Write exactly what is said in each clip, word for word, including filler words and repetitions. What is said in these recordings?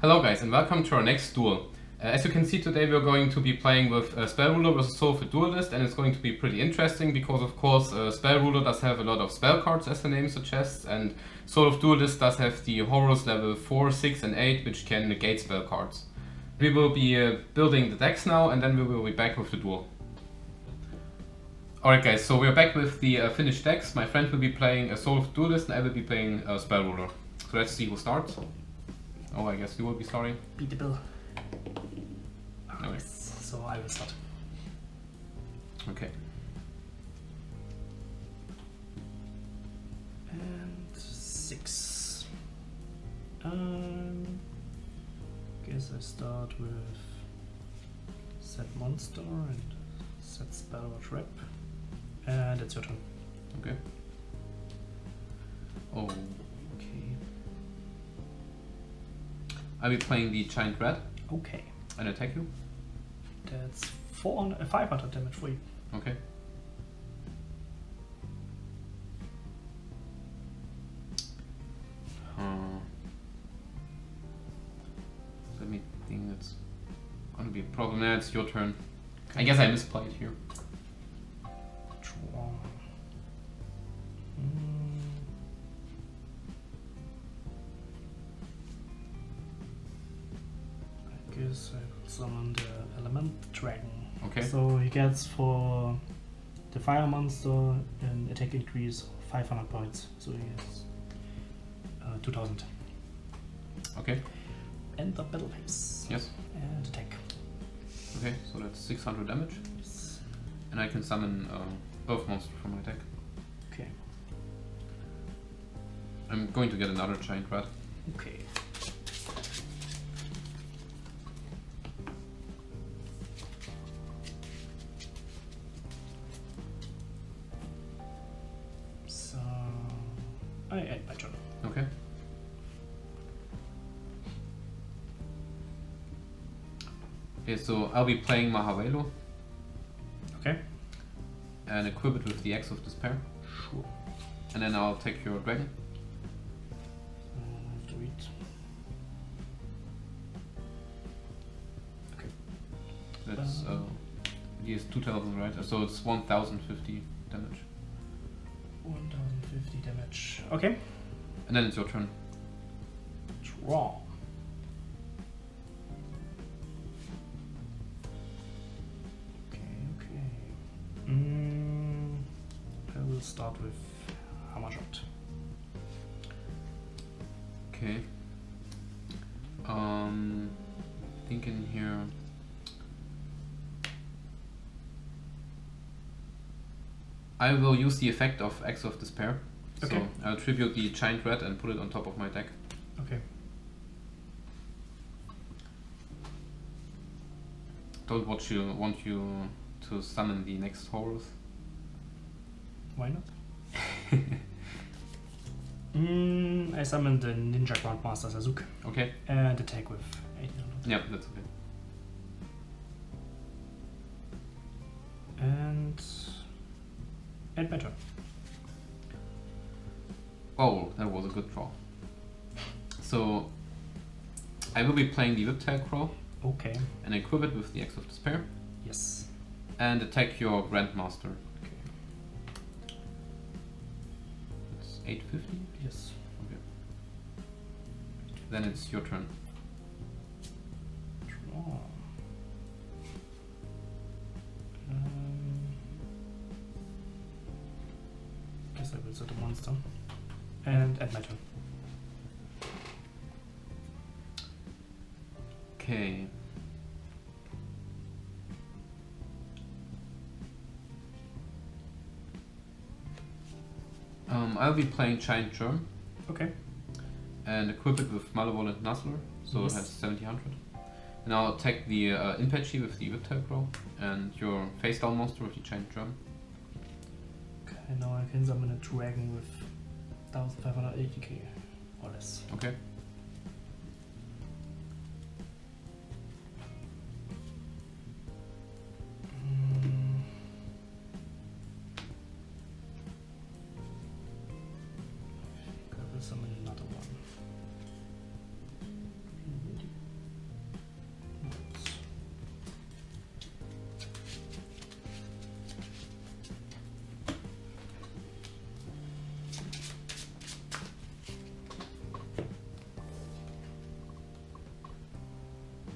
Hello guys and welcome to our next duel. Uh, as you can see today we're going to be playing with uh, Spell Ruler versus Soul of a Duelist, and it's going to be pretty interesting because of course uh, Spell Ruler does have a lot of spell cards as the name suggests, and Soul of Duelist does have the horrors level four, six and eight which can negate spell cards. We will be uh, building the decks now and then we will be back with the duel. Alright guys, so we're back with the uh, finished decks. My friend will be playing a Soul of Duelist and I will be playing a Spell Ruler. So let's see who starts. Oh, I guess you will be starting. Beat the bill. Okay. Yes. So I will start. Okay. And six. Um, guess I start with set monster and set spell or trap. And it's your turn. Okay. Oh. I'll be playing the Giant Rat. Okay. And attack you. That's four on uh, five hundred damage for you. Okay. Uh, let me think that's gonna be a problem. Now it's your turn. Okay. I guess I misplayed here. Draw. Mm. Guess I will summon the Element Dragon. Okay. So he gets for the fire monster an attack increase of five hundred points. So he has uh, two thousand. Okay. And the battle phase. Yes. And attack. Okay, so that's six hundred damage. Yes. And I can summon uh, both monsters from my deck. Okay. I'm going to get another Giant Rat. Okay. I end my turn. Okay. Okay, so I'll be playing Mahavelo. Okay. And equip it with the Axe of Despair. Sure. And then I'll take your dragon. Uh, I have to read. Okay. That's uh, he is two thousand, right? So it's one thousand fifty damage. one thousand fifty damage. Okay. And then it's your turn. Draw. Okay, okay. Mm, I will start with Hammer Shot. Okay. Um, thinking here. I will use the effect of Axe of Despair. Okay. So I'll tribute the Giant Rat and put it on top of my deck. Okay. Don't want you want you to summon the next horrors. Why not? mm, I summon the Ninja Grandmaster Sasuke. Okay. And attack with eighteen hundred. Yeah, that's okay. And end my turn. Oh, that was a good draw. So I will be playing the Whiptail Crow. Okay. And equip it with the Axe of Despair. Yes. And attack your Grandmaster. Okay. It's eight fifty? Yes. Okay. Then it's your turn. Draw. Um, guess I will set a monster. And end my turn. Okay. Um, I'll be playing Giant Germ. Okay. And equip it with Malevolent Nuzzler, so Yes. it has seventeen hundred. And I'll attack the uh, Impatchy with the Whiptail Crow, and your face down monster with the Giant Germ. Okay, now I can summon a dragon with one thousand five hundred eighty K or less. Okay. Mm. I will summon another one.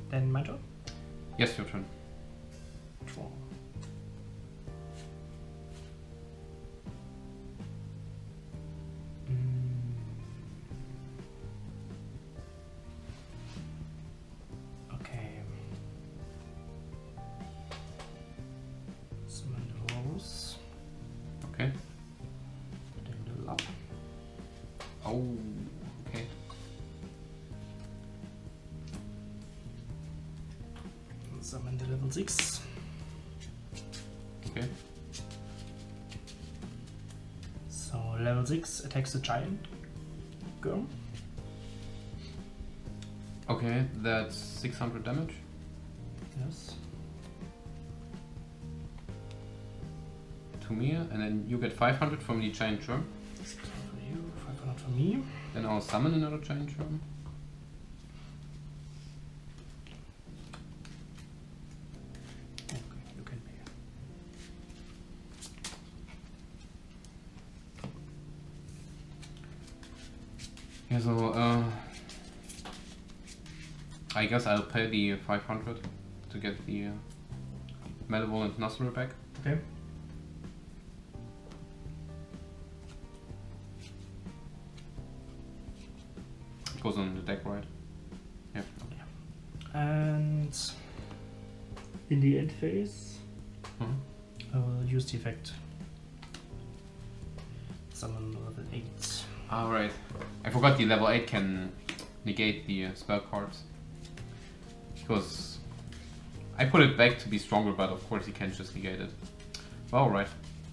Then my turn. Yes, your turn. Draw. Mm. Okay. Summon the rose. Okay. Then level up. Oh, okay. Summon the level six. Okay. So level six attacks the giant girl. Okay, that's six hundred damage. Yes. To me, and then you get five hundred from the giant germ. six hundred for you, five hundred for me. Then I'll summon another giant germ. Okay, you can pay. Yeah, so uh, I guess I'll pay the five hundred to get the uh, Malevolent Nostril back. Okay. It goes on the deck, right? Yeah. And in the end phase, Mhm. I will use the effect. Summon level eight. Alright. I forgot the level eight can negate the uh, spell cards. Because I put it back to be stronger, but of course you can't just negate it. Well, alright.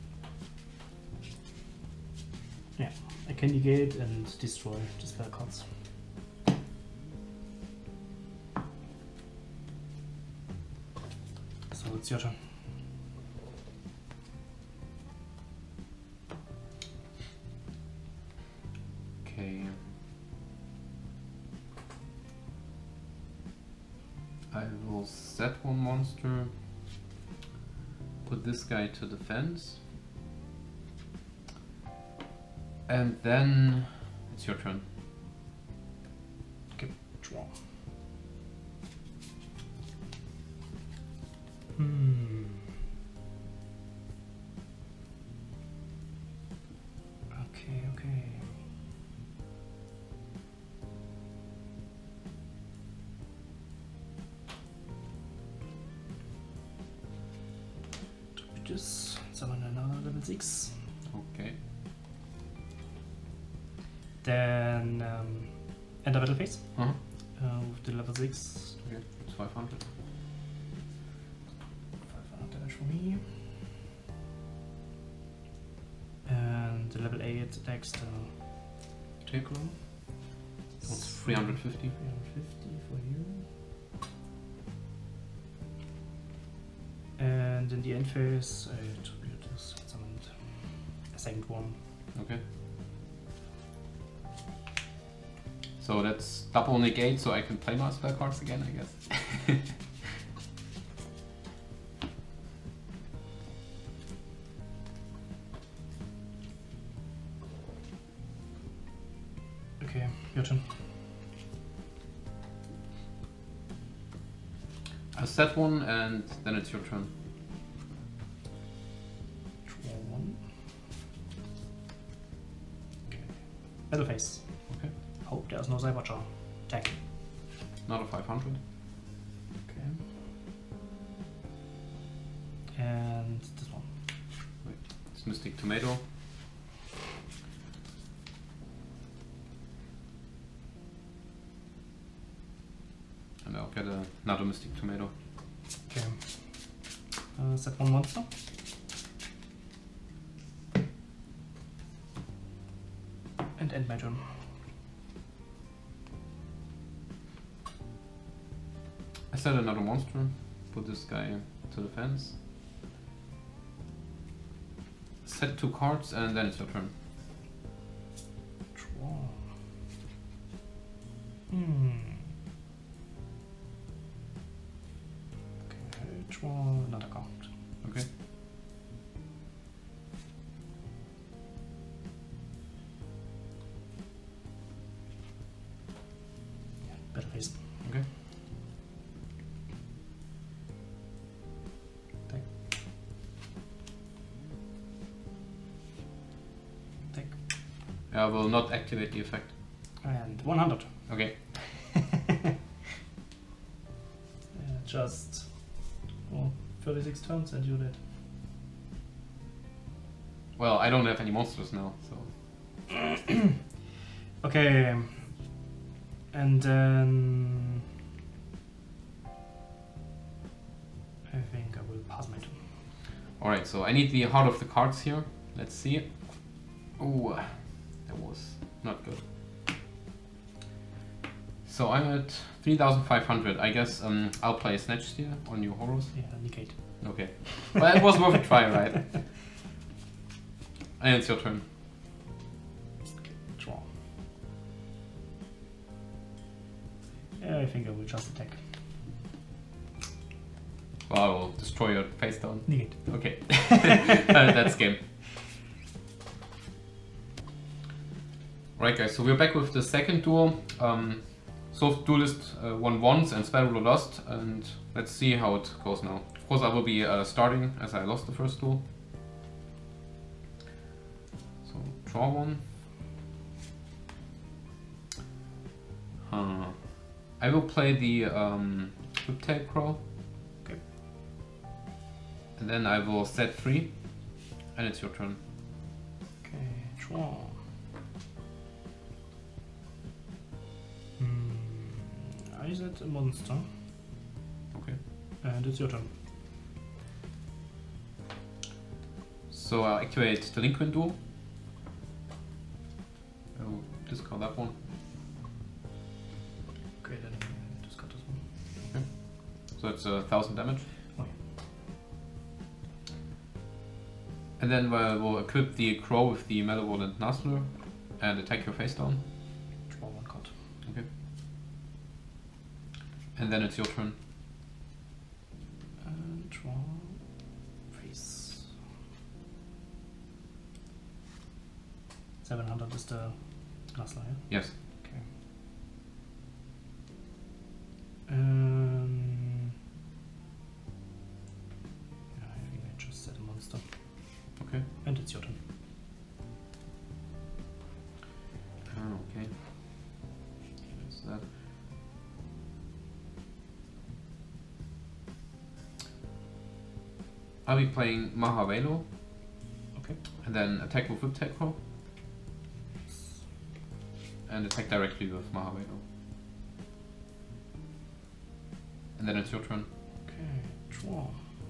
Yeah, I can negate and destroy the spell cards. So it's your turn. Okay. I will set one monster, put this guy to defense, and then it's your turn. Okay, draw. Hmm. Okay, okay. Just summon another level six. Okay. Then um, enter battle phase Uh-huh. uh, with the level six. Okay, it's five hundred. five hundred damage for me. And the level eight attacks the Tickle. It's three hundred fifty. three hundred fifty for you. And in the end phase, I tribute this summoned a second one. Okay. So that's double negate, so I can play my spell cards again, I guess. Okay, your turn. I set one, and then it's your turn. Draw one. Okay. Battle phase. Okay. Hope there's no Cyberjaw. Attack. Another five hundred. Okay. And this one. Wait, it's Mystic Tomato. And I'll get a, another Mystic Tomato. Okay. Uh, set one monster. And end my turn. I set another monster, put this guy to the fence. Set two cards, and then it's your turn. Draw. Hmm. Okay, draw another card. Okay. Battle phase. Okay. I will not activate the effect. And one hundred. Okay. uh, just well, thirty-six turns and you're dead. Well, I don't have any monsters now, so. Okay. And then I think I will pass my turn. Alright, so I need the heart of the cards here. Let's see. Ooh, that was not good. So I'm at three thousand five hundred. I guess um, I'll play Snatch Steer on your horrors. Yeah, negate. Okay. Well, it was worth a try, right? And it's your turn. Okay, draw. Yeah, I think I will just attack. Well, I will destroy your face down. Negate. Okay. uh, that's game. Right, guys, so we're back with the second duel. Um, Solved Duelist uh, won once and Spell Ruler lost, and let's see how it goes now. Of course, I will be uh, starting as I lost the first duel. So, draw one. Huh. I will play the um, Whiptail Crow. Okay. And then I will set free, and it's your turn. Okay, draw. Hmm. I set a monster. Okay. And it's your turn. So I'll activate Delinquent Duel. I'll discard that one. Okay, then uh, discard this one. Okay. So it's a thousand damage. Okay. And then we'll, we'll equip the Crow with the Malevolent Nuzzler and attack your face down. Draw one card. Okay. And then it's your turn. And draw face. seven hundred is the Nuzzler, yeah? Yes. Okay. Um, yeah, I think I just set a monster. Okay. And it's your turn. Oh, okay. That's that. I'll be playing Mahavelo. Okay. And then attack with Whiptail Crow. And attack directly with Mahavelo. And then it's your turn. Okay, draw.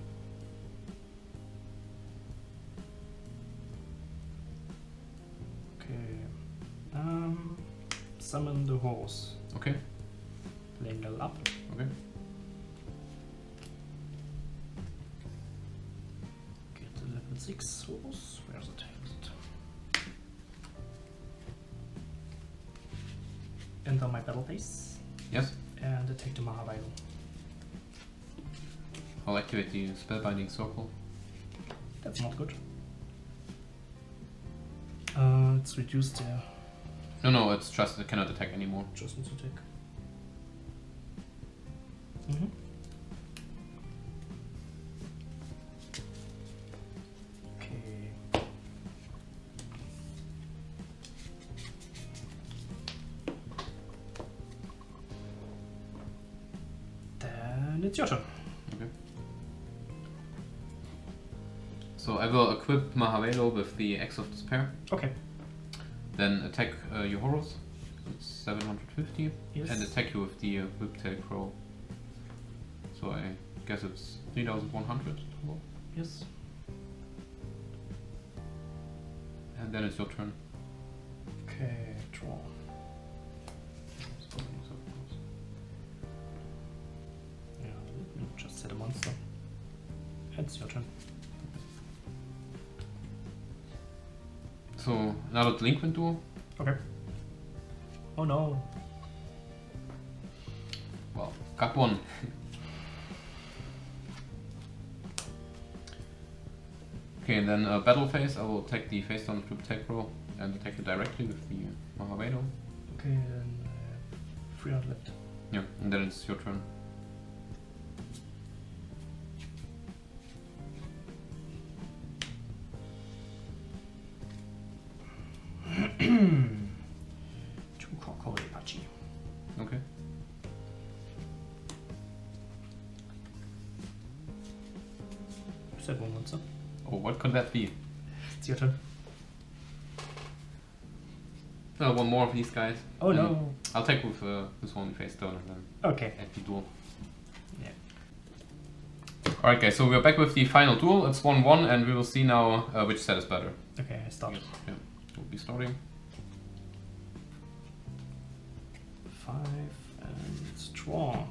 Okay. Um, summon the horse. Okay. Lane level up. Okay. Get the level six horse. Where's it? Where's it? Enter my battle phase Yes. and attack the Mahavelo. I'll activate the Spellbinding Circle. That's not good. Uh, it's reduced there. No, no, it's just it cannot attack anymore. Just needs to attack. Mm-hmm. Okay. Then it's your turn. Okay. So I will equip Mahavelo with the Axe of Despair. Okay. Then attack uh, your Horus. It's seven hundred fifty. Yes. And attack you with the uh, Whiptail Crow. So I guess it's three thousand one hundred. Yes. And then it's your turn. Okay, draw. Yeah, you just set a monster. It's your turn. So another Delinquent Duel. Okay. Oh no. Well, got one. Okay, and then uh, battle phase. I will attack the face down with Whiptail Crow and attack it directly with the uh, Mahavelo. Okay, then uh, three hundred left. Yeah, and then it's your turn. Set one monster. Oh, what could that be? It's your turn. Oh, one more of these guys. Oh And no. I'll take with uh, this one face down and then Okay. add the duel. Yeah. Alright guys, so we're back with the final duel. It's one one and we will see now uh, which set is better. Okay, I start. Yeah, we'll be starting. Five and draw.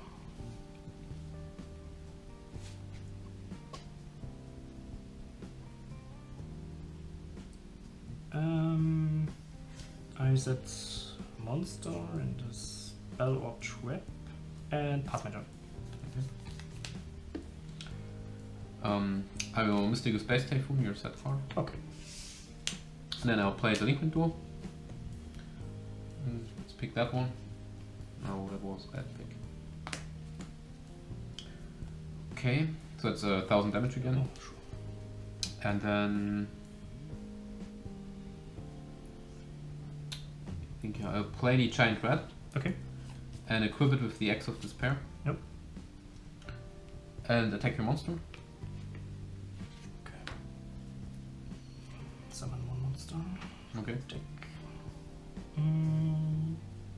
Um, I set monster and a spell or trap and pass my turn. Um, I will Mystical Space Typhoon, your set card. Okay. And then I'll play Delinquent Duel. Mm, let's pick that one. Oh, that was a bad pick. Okay, so it's a thousand damage again. Oh, sure. And then I think I'll play the Giant Rat. Okay. And equip it with the Axe of Despair. Yep. And attack your monster. Okay. Summon one monster. Okay. Take. Mm,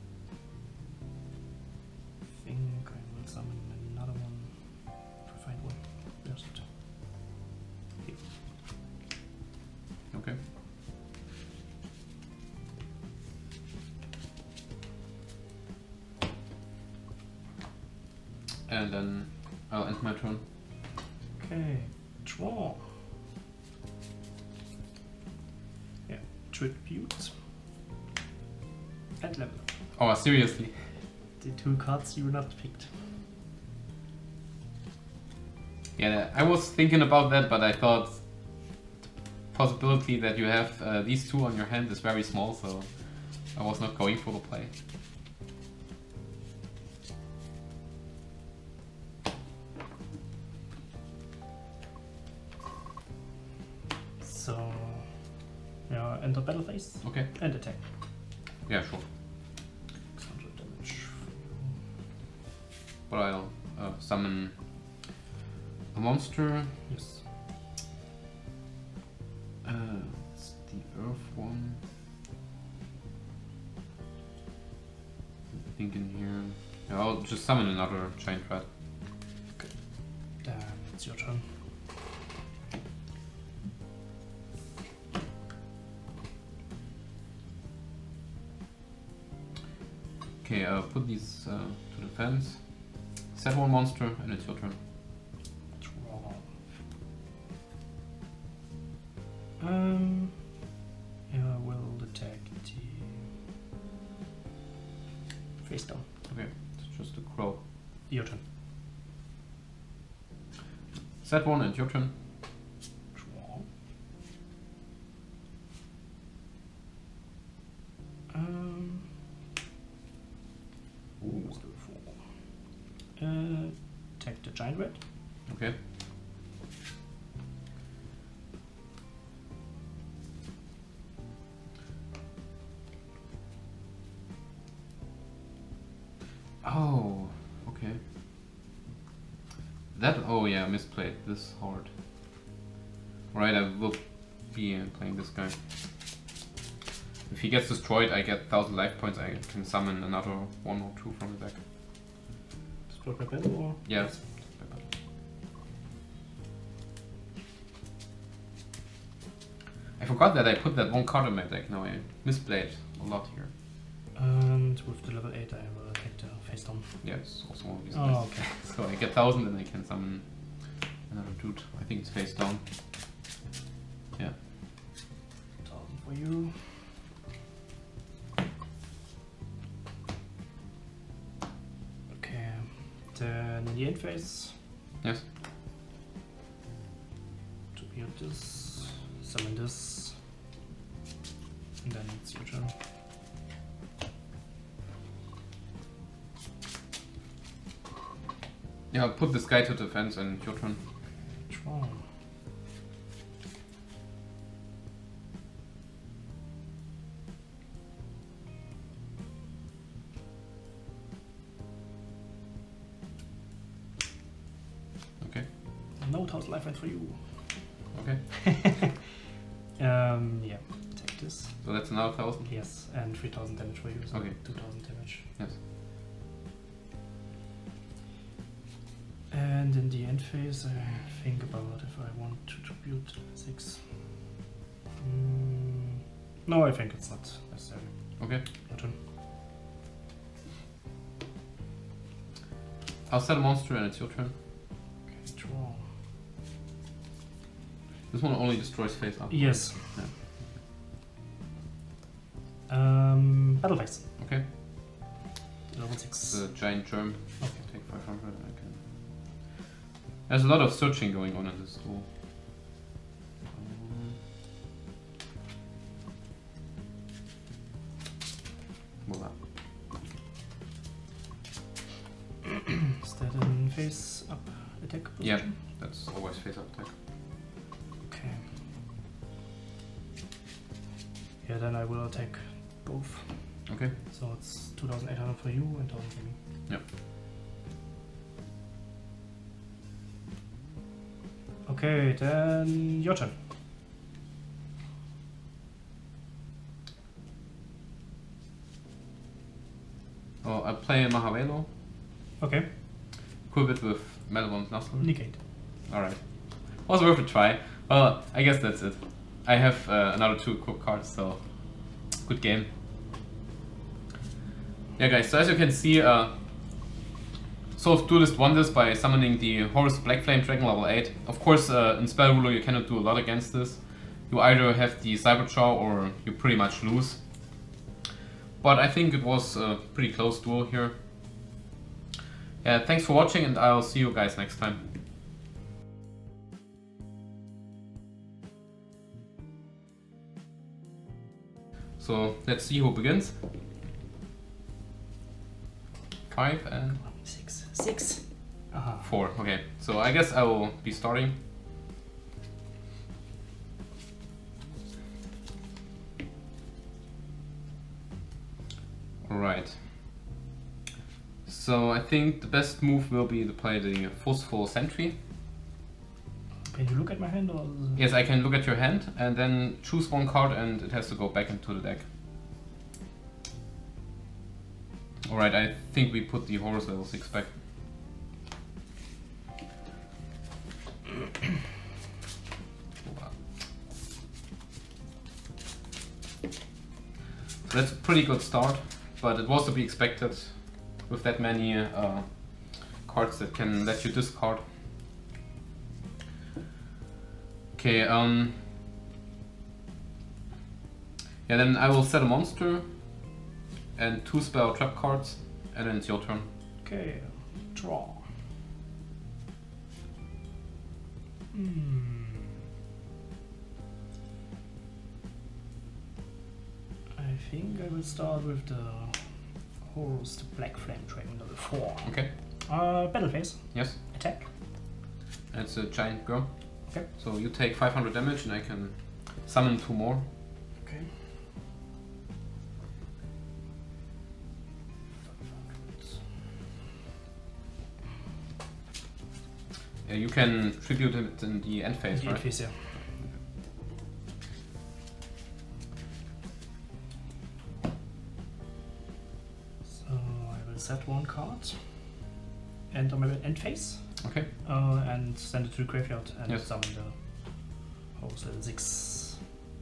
I think I will summon another one. If I find one. There's it. Here. Okay. And then I'll end my turn. Okay. Draw. Yeah. Tribute. And level. Oh, seriously? The two cards you not picked. Yeah, I was thinking about that, but I thought the possibility that you have uh, these two on your hand is very small, so I was not going for the play. So, yeah, enter battle phase Okay. and attack. Yeah, sure. six hundred damage. But I'll uh, summon a monster. Yes. Uh, it's the Earth one. I'm thinking here. Yeah, I'll just summon another Giant Rat. Then it's your turn. Okay, I'll put these uh, to the fence. Set one monster, and it's your turn. Draw. Um, yeah, I will attack the face down. Okay, it's just a crow. Your turn. Set one, and your turn. Draw. Um. Ooh, what's the four? Uh, attack the giant rat. Okay. Oh, okay. That, oh yeah, misplayed this hard. Alright, I will be uh, playing this guy. If he gets destroyed, I get one thousand life points. I can summon another one or two from the back. Destroyed by battle or? Yes. I forgot that I put that one card in my deck. Now I misplayed a lot here. And with the level eight, I will attack the face down. Yeah, it's also one of these Oh, guys. okay. So I get one thousand and I can summon another dude. I think it's face down. Yeah. Thousand for you. Okay. Then in the end phase, Yes. to build this, summon this, and then it's your turn. Yeah, I'll put this guy to defense and your turn. Draw. Okay. No thousand life for you. Okay. um, yeah, take this. So that's another thousand? Yes, and three thousand damage for you, so Okay. two thousand damage. Yes. And in the end phase, I think about if I want to tribute six. Mm, no, I think it's not necessary. Okay. Your turn. I'll set a monster and it's your turn. Okay, draw. This one only destroys face up. Yes. Yeah. Um, battle phase. Okay. Level It's six. a giant germ. Okay. Take five hundred. I can. There's a lot of searching going on in this duel. Um, Voila. Is that in face up attack position? Yeah, that's always face up attack. Okay. Yeah, then I will attack both. Okay. So it's two thousand eight hundred for you and one thousand for me. Yep. Okay, then your turn. Oh, I play a Mahavelo. Okay, Equip it with Malevolent Nostril. negate. Alright. Was worth a try. Well, I guess that's it. I have uh, another two equip cards, so good game. Yeah, guys, so as you can see, uh, Soul of Duelist won this by summoning the Horus Black Flame Dragon level eight. Of course, uh, in Spell Ruler you cannot do a lot against this. You either have the Cyberjaw or you pretty much lose. But I think it was a pretty close duel here. Yeah, thanks for watching and I'll see you guys next time. So let's see who begins. Five and Six. Six. Aha. four. Okay, so I guess I will be starting. Alright. So I think the best move will be to play the Forceful Sentry. Can you look at my hand or? Yes, I can look at your hand and then choose one card and it has to go back into the deck. Alright, I think we put the Horus level six back. So that's a pretty good start, but it was to be expected with that many uh, cards that can let you discard. Okay, um... yeah, then I will set a monster and two spell trap cards, and then it's your turn. Okay, draw. Hmm. I think I will start with the Horus, the Black Flame Dragon level four. Okay. Uh, battle phase. Yes. Attack. And it's a giant girl. Okay. So you take five hundred damage and I can summon two more. Okay. Yeah, you can tribute it in the end phase, The right? end phase, yeah. So I will set one card and on my end phase Okay. uh, and send it to the graveyard and Yes. summon the Horus level six.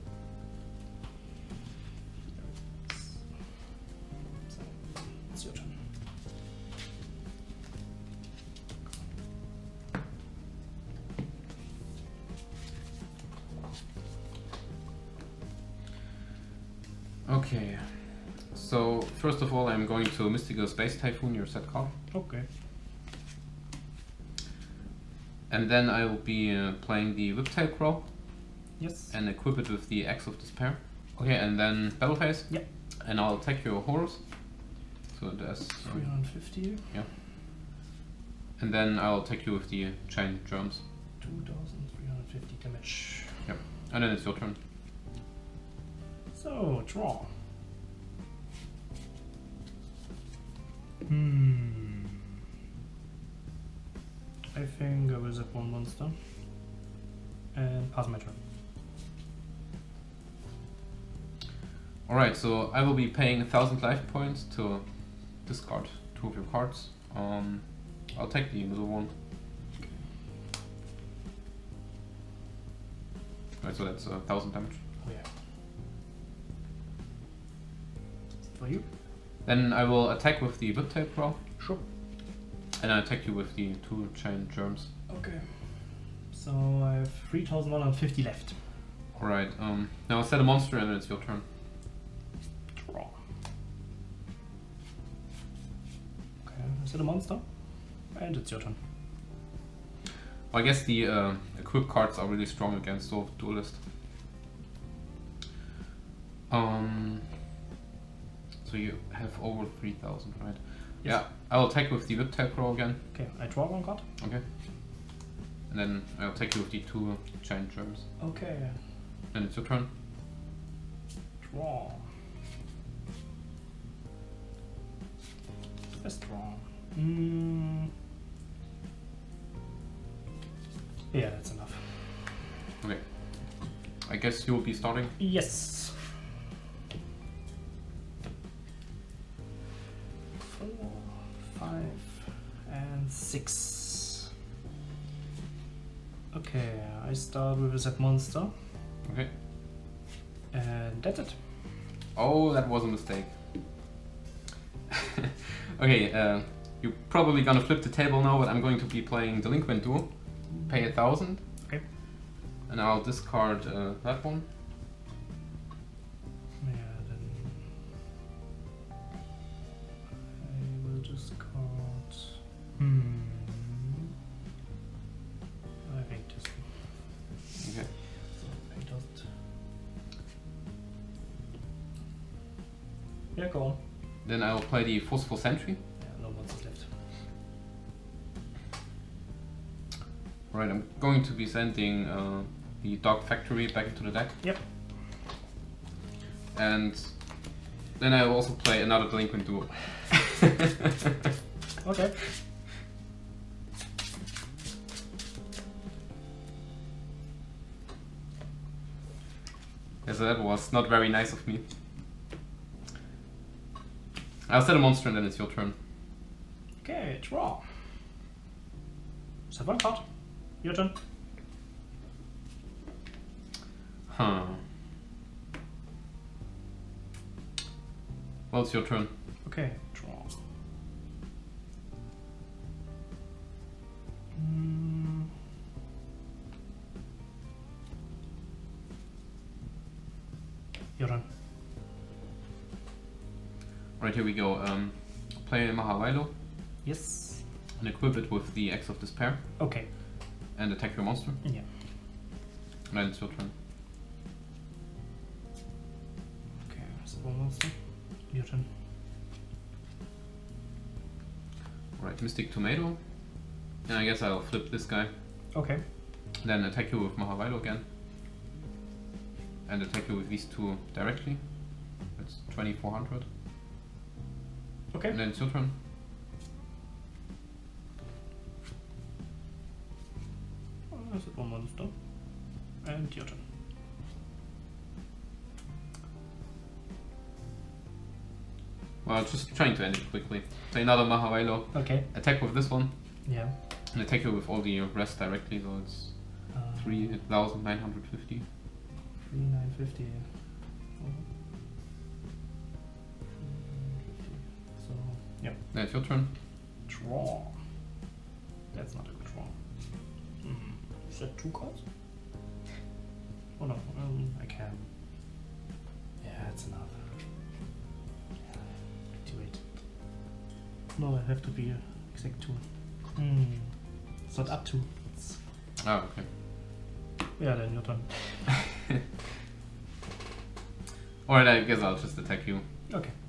So, it's your turn. Okay. So first of all, I'm going to Mystical Space Typhoon, your set card. Okay. And then I will be uh, playing the Whiptail Crow Yes. and equip it with the Axe of Despair. Okay, and then battle phase. Yep. And I'll attack your Horus. So that's three hundred fifty. and then I'll attack you with the giant germs. two thousand three hundred fifty damage. And then it's your turn. So, draw. Hmm. I think I will zap one monster. and pass my turn. Alright, so I will be paying a thousand life points to discard two of your cards. Um, I'll take the middle one. Alright, so that's a thousand damage. Oh yeah. For you? Then I will attack with the Whiptail Claw. Sure. And I attack you with the two chain germs. Okay. So I have three thousand one hundred fifty left. Alright, um, now set a monster and then it's your turn. Draw. Okay, I set a monster. And it's your turn. Well, I guess the uh, equip cards are really strong against Soul of Duelist. Um, so you have over three thousand, right? Yes. Yeah, I will attack with the Whiptail Claw again. Okay, I draw one card. Okay. And then I'll attack you with the two giant germs. Okay. Then it's your turn. Draw. Let's draw. Mm. Yeah, that's enough. Okay. I guess you'll be starting. Yes. Four, five, and six. Okay, I start with a set monster, Okay. and that's it. Oh, that was a mistake. Okay, uh, you're probably gonna flip the table now, but I'm going to be playing Delinquent Duo. Pay a thousand. Okay. And I'll discard uh, that one. Yeah, then I will discard. Hmm. I think this one. Okay. So I just. Yeah, go on. Then I'll play the Forceful Sentry. Yeah, no monsters left. Right, I'm going to be sending uh, the Dog Factory back into the deck. Yep. And then I'll also play another Delinquent Duo. Okay. Yeah, so that was not very nice of me. I'll set a monster and then it's your turn. Okay, draw. Set one card. Your turn. Huh. Well, it's your turn. Okay, draw. Mm. Your turn. Right, here we go. Um, play Mahawailo Yes. and equip it with the Axe of Despair Okay. and attack your monster. Yeah. And then it's your turn. Okay, so one monster. Your turn. Right, Mystic Tomato. And I guess I'll flip this guy. Okay. Then attack you with Mahawailo again. And attack you with these two directly. That's twenty-four hundred. Okay. And then it's your turn. Uh, set one monster. And your turn. Well, just trying to end it quickly. So another Mahawailo. Okay. Attack with this one. Yeah. And attack you with all the rest directly, so it's Uh, three thousand nine hundred fifty. Three nine fifty. So yep. Then it's your turn. Draw. That's not a good draw. Mm. Is that two cards? Oh no, um, I can. Yeah, that's enough. Yeah, do it. No, I have to be exact two. Hmm. It's not up to. It's Oh, okay. yeah, then your turn. Alright, I guess I'll just attack you. Okay.